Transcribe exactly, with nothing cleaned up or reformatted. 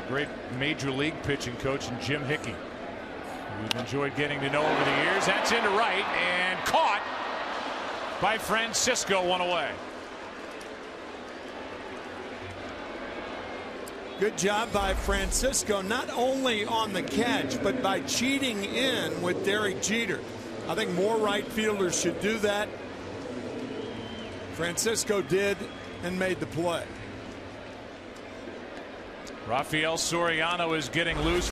great major league pitching coach, and Jim Hickey, we've enjoyed getting to know over the years. That's into right and caught by Francisco, one away. Good job by Francisco, not only on the catch, but by cheating in with Derek Jeter. I think more right fielders should do that. Francisco did and made the play. Rafael Soriano is getting loose.